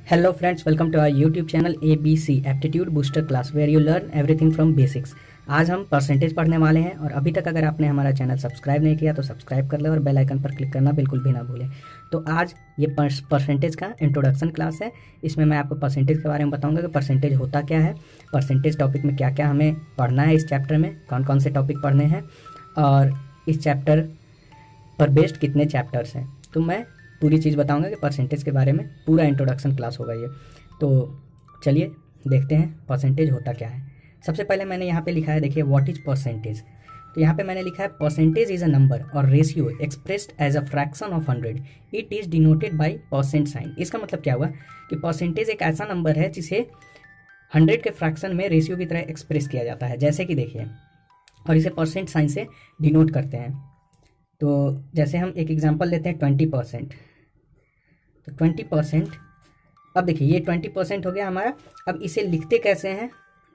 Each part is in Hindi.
Hello friends, welcome to our YouTube channel ABC Aptitude Booster Class where you learn everything from basics। आज हम परसेंटेज पढ़ने वाले हैं और अभी तक अगर आपने हमारा चैनल सब्सक्राइब नहीं किया तो सब्सक्राइब कर ले और बेल आइकन पर क्लिक करना बिल्कुल भी ना भूलें। तो आज ये परसेंटेज का इंट्रोडक्शन क्लास है। इसमें मैं आपको परसेंटेज के बारे में बताऊंगा कि परसेंटेज होता क्या है, परसेंटेज टॉपिक में क्या क्या हमें पढ़ना है, इस चैप्टर में कौन कौन से टॉपिक पढ़ने हैं और इस चैप्टर पर बेस्ड कितने चैप्टर्स हैं। तो मैं पूरी चीज़ बताऊंगा कि परसेंटेज के बारे में पूरा इंट्रोडक्शन क्लास होगा ये। तो चलिए देखते हैं परसेंटेज होता क्या है। सबसे पहले मैंने यहाँ पे लिखा है, देखिए व्हाट इज परसेंटेज। तो यहाँ पे मैंने लिखा है percentage is a number or ratio expressed as a fraction of 100। It is denoted by percent sign. इसका मतलब क्या हुआ कि परसेंटेज एक ऐसा नंबर है जिसे 100 के फ्रैक्शन में रेशियो की तरह एक्सप्रेस किया जाता है, जैसे कि देखिए, और इसे परसेंट साइन से डिनोट करते हैं। तो जैसे हम एक एग्जांपल लेते हैं 20%। तो 20%, अब देखिए ये 20% हो गया हमारा। अब इसे लिखते कैसे हैं,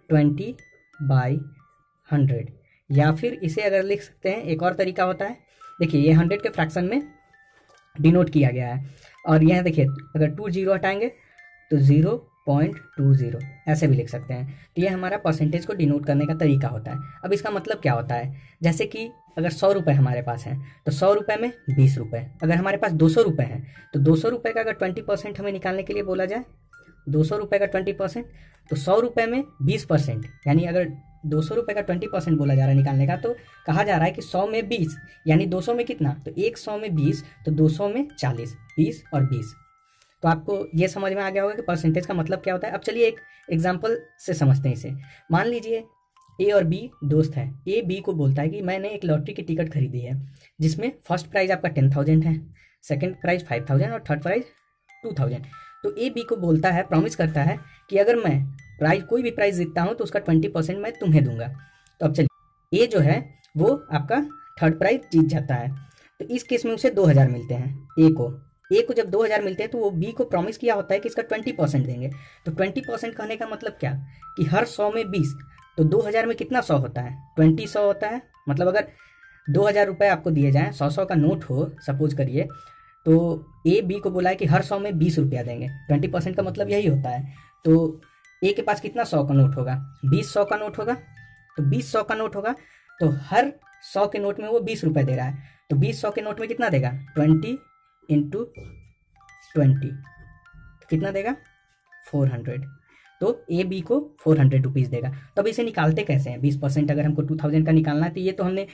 20/100, या फिर इसे अगर लिख सकते हैं एक और तरीका होता है। देखिए ये 100 के फ्रैक्शन में डिनोट किया गया है और यह देखिए अगर 2 0 हटाएंगे तो 0.20 ऐसे भी लिख सकते हैं। तो ये हमारा परसेंटेज को डिनोट करने का तरीका होता है। अब इसका मतलब क्या होता है, जैसे कि अगर 100 रुपये हमारे पास हैं तो 100 रुपये में 20 रुपये। अगर हमारे पास 200 रुपये हैं तो 200 रुपये का अगर 20% हमें निकालने के लिए बोला जाए, 200 रुपये का 20%, तो 100 रुपये में 20%, यानी अगर 200 रुपये का 20% बोला जा रहा है निकालने का, तो कहा जा रहा है कि 100 में 20, यानी 200 में कितना, तो एक 100 में 20, तो 200 में 40, 20 और 20। तो आपको ये समझ में आ गया होगा कि परसेंटेज का मतलब क्या होता है। अब चलिए एक एग्जाम्पल से समझते हैं इसे। मान लीजिए ए और बी दोस्त हैं। ए बी को बोलता है कि मैंने एक लॉटरी की टिकट खरीदी है जिसमें फर्स्ट प्राइज आपका 10,000 है, सेकंड प्राइज 5,000 और थर्ड प्राइज 2,000। तो ए बी को बोलता है, प्रॉमिस करता है कि अगर मैं कोई भी प्राइज जीतता हूँ तो उसका 20% मैं तुम्हें दूंगा। तो अब चलिए ए जो है वो आपका थर्ड प्राइज जीत जाता है। तो इस केस में उसे 2,000 मिलते हैं। ए को जब 2,000 मिलते हैं तो वो बी को प्रॉमिस किया होता है कि इसका 20% देंगे। तो 20% कहने का मतलब क्या कि हर 100 में 20, तो 2,000 में कितना 100 होता है, 20 100 होता है। मतलब अगर 2,000 रुपये आपको दिए जाएँ, 100 का नोट हो सपोज करिए, तो ए बी को बोला है कि हर 100 में 20 रुपया देंगे। 20% का मतलब यही होता है। तो ए के पास कितना 100 का नोट होगा, 20 100 का नोट होगा। तो 20 100 का नोट होगा तो हर 100 के नोट में वो 20 रुपये दे रहा है। तो 20 100 के नोट में कितना देगा, 20 × 20 कितना देगा, 400। तो ए बी को 400 रुपीज़ देगा। तो अब इसे निकालते कैसे हैं, 20% अगर हमको 2,000 का निकालना है तो ये तो हमने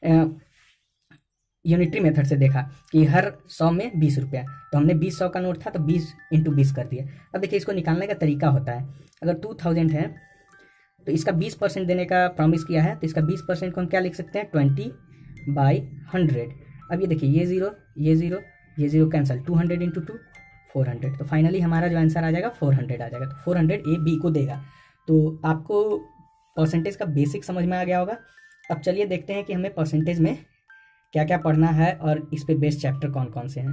यूनिटरी मेथड से देखा कि हर 100 में 20 रुपया। तो हमने 20 100 का नोट था तो 20 × 20 कर दिया। अब देखिए इसको निकालने का तरीका होता है, अगर 2,000 है तो इसका 20% देने का प्रॉमिस किया है, तो इसका 20% को हम क्या लिख सकते हैं, 20/100। अब ये देखिए ये 0 ये 0 ये 0 कैंसिल, 200 × 2 400। तो फाइनली हमारा जो आंसर आ जाएगा 400 आ जाएगा। तो 400 ए बी को देगा। तो आपको परसेंटेज का बेसिक समझ में आ गया होगा। अब चलिए देखते हैं कि हमें परसेंटेज में क्या क्या पढ़ना है और इस पे बेस्ड चैप्टर कौन कौन से हैं।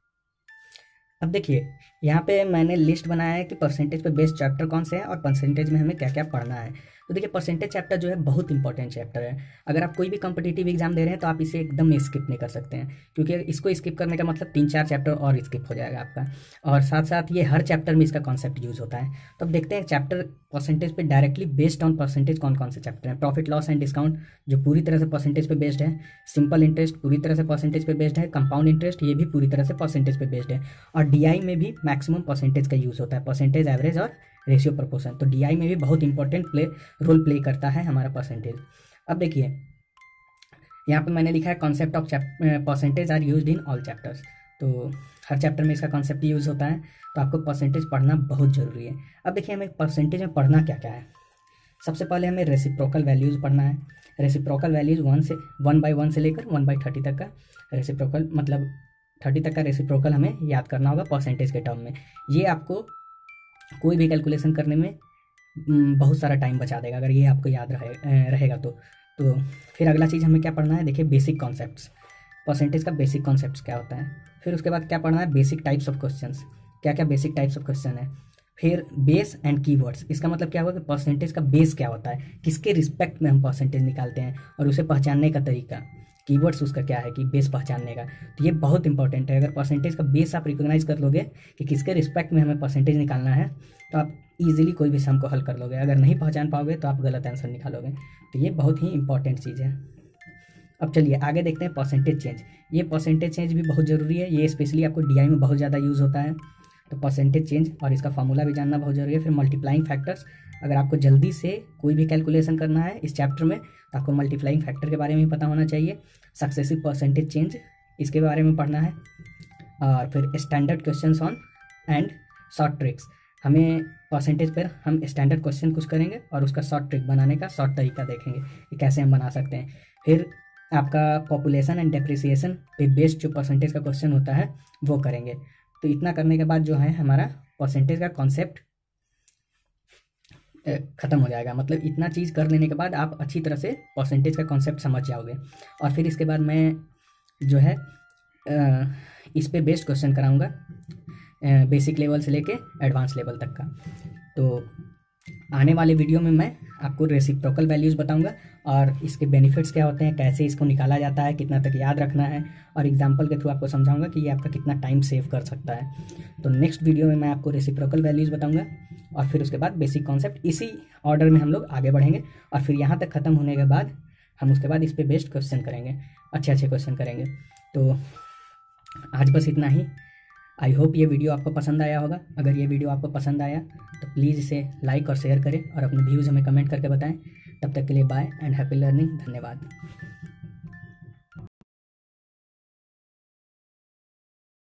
अब देखिए यहाँ पे मैंने लिस्ट बनाया है कि परसेंटेज पे बेस्ड चैप्टर कौन से हैं और परसेंटेज में हमें क्या क्या पढ़ना है। तो देखिए परसेंटेज चैप्टर जो है बहुत इंपॉर्टेंट चैप्टर है। अगर आप कोई भी कॉम्पिटिटिव एग्जाम दे रहे हैं तो आप इसे एकदम स्किप नहीं कर सकते हैं, क्योंकि इसको स्किप करने का मतलब 3-4 चैप्टर और स्किप हो जाएगा आपका। और साथ साथ ये हर चैप्टर में इसका कॉन्सेप्ट यूज होता है। तो अब देखते हैं चैप्टर परसेंटेज पे डायरेक्टली बेस्ड ऑन परसेंटेज कौन कौन से चैप्टर हैं। प्रॉफिट लॉस एंड डिस्काउंट जो पूरी तरह से परसेंटेज पे बेस्ड है, सिंपल इंटरेस्ट पूरी तरह से परसेंटेज पे बेस्ड है, कंपाउंड इंटरेस्ट ये भी पूरी तरह से परसेंटेज पे बेस्ड है, और डीआई में भी मैक्सिमम परसेंटेज का यूज होता है, परसेंटेज एवरेज और रेशियो प्रपोर्शन। तो डीआई में भी बहुत इंपॉर्टेंट रोल प्ले करता है हमारा परसेंटेज। अब देखिए यहाँ पे मैंने लिखा है concept of percentage are used in all chapters. तो हर चैप्टर में इसका कॉन्सेप्ट यूज होता है। तो आपको परसेंटेज पढ़ना बहुत जरूरी है। अब देखिए हमें परसेंटेज में पढ़ना क्या क्या है। सबसे पहले हमें रेसिप्रोकल वैल्यूज़ पढ़ना है। रेसिप्रोकल वैल्यूज़ 1/1 से लेकर 1/30 तक का रेसिप्रोकल, मतलब 30 तक का रेसिप्रोकल हमें याद करना होगा परसेंटेज के टर्म में। ये आपको कोई भी कैलकुलेशन करने में बहुत सारा टाइम बचा देगा अगर ये आपको याद रहेगा तो फिर अगला चीज़ हमें क्या पढ़ना है, देखिए बेसिक कॉन्सेप्ट्स। परसेंटेज का बेसिक कॉन्सेप्ट्स क्या होता है। फिर उसके बाद क्या पढ़ना है, बेसिक टाइप्स ऑफ क्वेश्चंस, क्या क्या बेसिक टाइप्स ऑफ क्वेश्चन है। फिर बेस एंड कीवर्ड्स, इसका मतलब क्या हुआ कि परसेंटेज का बेस क्या होता है, किसके रिस्पेक्ट में हम परसेंटेज निकालते हैं और उसे पहचानने का तरीका। कीवर्ड्स उसका क्या है कि बेस पहचानने का। तो ये बहुत इंपॉर्टेंट है। अगर परसेंटेज का बेस आप रिकॉग्नाइज कर लोगे कि किसके रिस्पेक्ट में हमें परसेंटेज निकालना है, तो आप इजीली कोई भी सम को हल कर लोगे। अगर नहीं पहचान पाओगे तो आप गलत आंसर निकालोगे। तो ये बहुत ही इंपॉर्टेंट चीज़ है। अब चलिए आगे देखते हैं परसेंटेज चेंज। ये परसेंटेज चेंज भी बहुत ज़रूरी है, ये स्पेशली आपको डीआई में बहुत ज़्यादा यूज़ होता है। तो परसेंटेज चेंज और इसका फार्मूला भी जानना बहुत ज़रूरी है। फिर मल्टीप्लाइंग फैक्टर्स, अगर आपको जल्दी से कोई भी कैलकुलेशन करना है इस चैप्टर में तो आपको मल्टीप्लाइंग फैक्टर के बारे में पता होना चाहिए। सक्सेसिव परसेंटेज चेंज, इसके बारे में पढ़ना है। और फिर standard questions on and short tricks, हमें परसेंटेज पर हम स्टैंडर्ड क्वेश्चन कुछ करेंगे और उसका शॉर्ट ट्रिक बनाने का शॉर्ट तरीका देखेंगे कि कैसे हम बना सकते हैं। फिर आपका पॉपुलेशन एंड डेप्रिसिएशन पे बेस्ड जो परसेंटेज का क्वेश्चन होता है वो करेंगे। तो इतना करने के बाद जो है हमारा परसेंटेज का कॉन्सेप्ट ख़त्म हो जाएगा। मतलब इतना चीज़ कर लेने के बाद आप अच्छी तरह से परसेंटेज का कॉन्सेप्ट समझ जाओगे। और फिर इसके बाद मैं जो है इस पे बेस्ड क्वेश्चन कराऊंगा बेसिक लेवल से लेके एडवांस लेवल तक का। तो आने वाले वीडियो में मैं आपको रेसिप्रोकल वैल्यूज़ बताऊंगा और इसके बेनिफिट्स क्या होते हैं, कैसे इसको निकाला जाता है, कितना तक याद रखना है, और एग्जांपल के थ्रू आपको समझाऊंगा कि ये आपका कितना टाइम सेव कर सकता है। तो नेक्स्ट वीडियो में मैं आपको रेसिप्रोकल वैल्यूज़ बताऊंगा और फिर उसके बाद बेसिक कॉन्सेप्ट, इसी ऑर्डर में हम लोग आगे बढ़ेंगे। और फिर यहाँ तक ख़त्म होने के बाद हम उसके बाद इस पर बेस्ड क्वेश्चन करेंगे, अच्छे अच्छे क्वेश्चन करेंगे। तो आज बस इतना ही। आई होप ये वीडियो आपको पसंद आया होगा। अगर ये वीडियो आपको पसंद आया तो प्लीज़ इसे लाइक और शेयर करें और अपने व्यूज़ हमें कमेंट करके बताएं। तब तक के लिए बाय एंड हैप्पी लर्निंग। धन्यवाद।